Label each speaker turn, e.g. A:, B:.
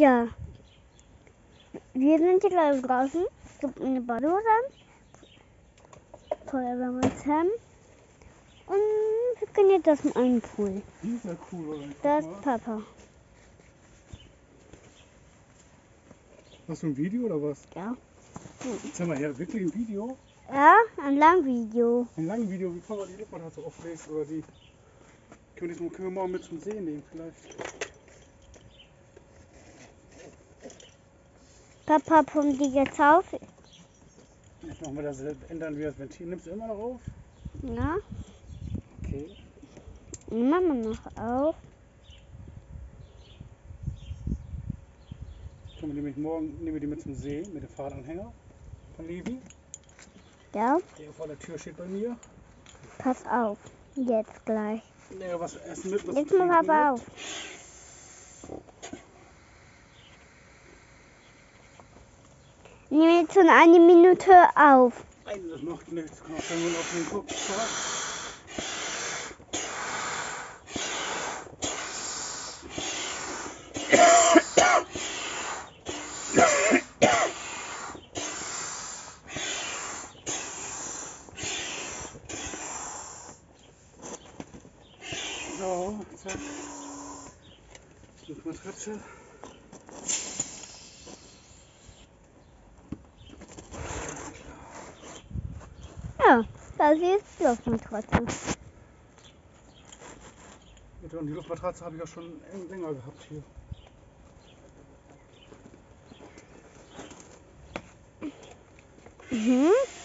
A: Ja. Wir sind hier gerade draußen. Es gibt eine Badehose. Feuerwehrmannshelm. Und wir gehen jetzt aus dem einen Pool.
B: Die ist ja cool, oder?
A: Das ist Papa.
B: Hast du ein Video oder was?
A: Ja.
B: Sag mal her, wirklich ein Video?
A: Ja, ein Langvideo.
B: Ein langes Video, wie Papa die Luftmatratze auflegt oder die. Können wir morgen mit zum See nehmen vielleicht?
A: Papa pumpt die jetzt auf.
B: Jetzt machen wir das, ändern wir das Ventil. Nimmst du immer noch auf?
A: Ja.
B: Okay.
A: Machen wir noch auf.
B: Können wir nämlich morgen nehmen wir die mit zum See mit dem Fahrradanhänger von Levi.
A: Ja.
B: Der vor der Tür steht bei mir.
A: Pass auf. Jetzt gleich.
B: Ja, was essen mit, was
A: Jetzt mal Papa auf. Nimm jetzt schon eine Minute auf.
B: Nein, das macht nichts. Kann auch irgendwann auf den Guck. So, zack. Luftmatratze.
A: Ja, das ist Luftmatratze.
B: Und die Luftmatratze habe ich auch schon länger gehabt hier.
A: Mhm.